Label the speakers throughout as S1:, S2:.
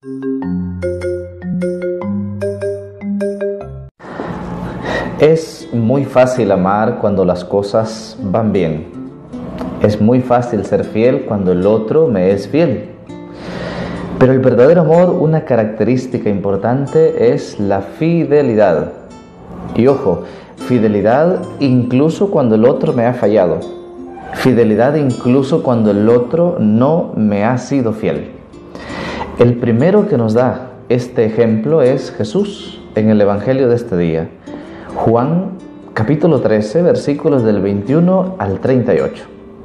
S1: Es muy fácil amar cuando las cosas van bien. Es muy fácil ser fiel cuando el otro me es fiel. Pero el verdadero amor, una característica importante es la fidelidad. Y ojo, fidelidad incluso cuando el otro me ha fallado. Fidelidad incluso cuando el otro no me ha sido fiel. El primero que nos da este ejemplo es Jesús en el Evangelio de este día. Juan capítulo 13, versículos del 21 al 38.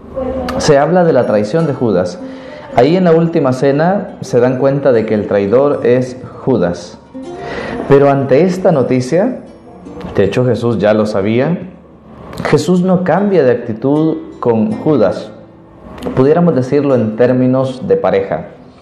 S1: Se habla de la traición de Judas. Ahí en la última cena se dan cuenta de que el traidor es Judas. Pero ante esta noticia, de hecho Jesús ya lo sabía, Jesús no cambia de actitud con Judas. Pudiéramos decirlo en términos de pareja.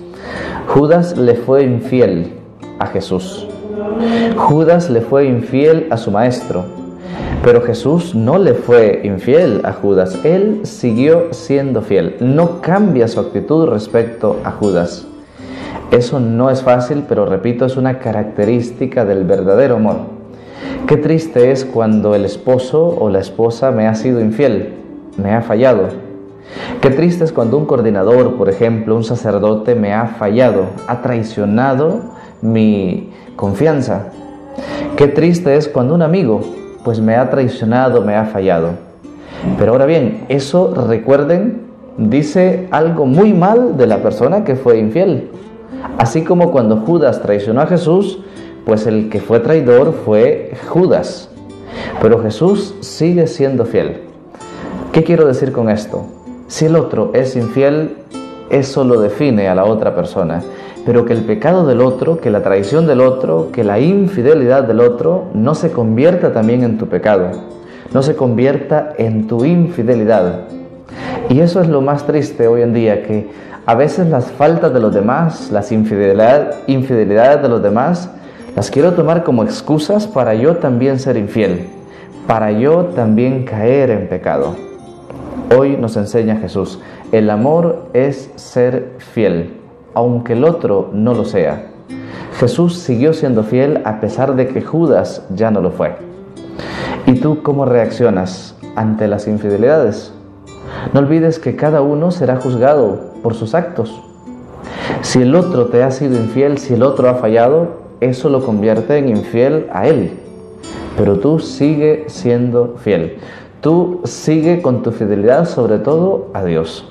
S1: Judas le fue infiel a Jesús. Judas le fue infiel a su maestro, pero Jesús no le fue infiel a Judas. Él siguió siendo fiel, no cambia su actitud respecto a Judas. Eso no es fácil, pero repito, es una característica del verdadero amor. Qué triste es cuando el esposo o la esposa me ha sido infiel, me ha fallado. Qué triste es cuando un coordinador, por ejemplo, un sacerdote me ha fallado, ha traicionado mi confianza. Qué triste es cuando un amigo pues me ha traicionado, me ha fallado. Pero ahora bien, eso, recuerden, dice algo muy mal de la persona que fue infiel. Así como cuando Judas traicionó a Jesús, pues el que fue traidor fue Judas. Pero Jesús sigue siendo fiel. ¿Qué quiero decir con esto? Si el otro es infiel, eso lo define a la otra persona. Pero que el pecado del otro, que la traición del otro, que la infidelidad del otro no se convierta también en tu pecado, no se convierta en tu infidelidad. Y eso es lo más triste hoy en día, que a veces las faltas de los demás, las infidelidades de los demás, las quiero tomar como excusas para yo también ser infiel, para yo también caer en pecado. Hoy nos enseña Jesús, el amor es ser fiel, aunque el otro no lo sea. Jesús siguió siendo fiel a pesar de que Judas ya no lo fue. ¿Y tú cómo reaccionas ante las infidelidades? No olvides que cada uno será juzgado por sus actos. Si el otro te ha sido infiel, si el otro ha fallado, eso lo convierte en infiel a él. Pero tú sigue siendo fiel. Tú sigue con tu fidelidad, sobre todo a Dios.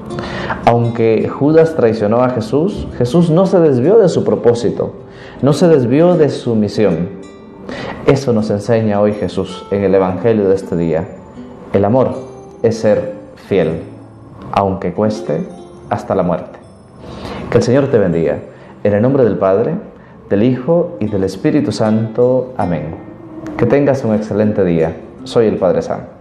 S1: Aunque Judas traicionó a Jesús, Jesús no se desvió de su propósito, no se desvió de su misión. Eso nos enseña hoy Jesús en el Evangelio de este día. El amor es ser fiel, aunque cueste hasta la muerte. Que el Señor te bendiga. En el nombre del Padre, del Hijo y del Espíritu Santo. Amén. Que tengas un excelente día. Soy el Padre Sam.